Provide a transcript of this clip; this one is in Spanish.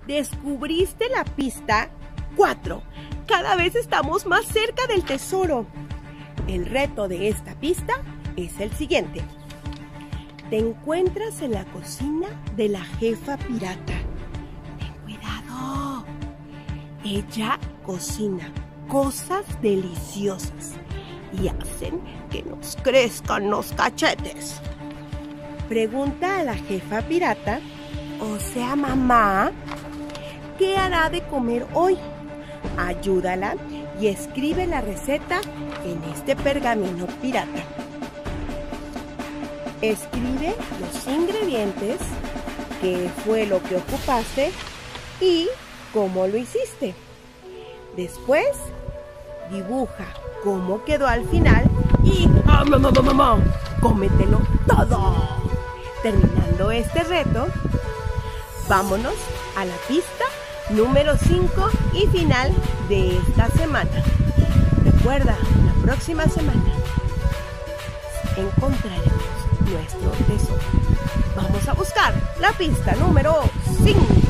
Descubriste la pista 4. Cada vez estamos más cerca del tesoro. El reto de esta pista es el siguiente. Te encuentras en la cocina de la jefa pirata. Ten cuidado. Ella cocina cosas deliciosas y hacen que nos crezcan los cachetes. Pregunta a la jefa pirata, o sea, mamá, ¿qué hará de comer hoy? Ayúdala y escribe la receta en este pergamino pirata. Escribe los ingredientes, qué fue lo que ocupaste y cómo lo hiciste. Después, dibuja cómo quedó al final y cómetelo todo. Terminando este reto, vámonos a la pista número 5 y final de esta semana. Recuerda, la próxima semana encontraremos nuestro tesoro. Vamos a buscar la pista número 5.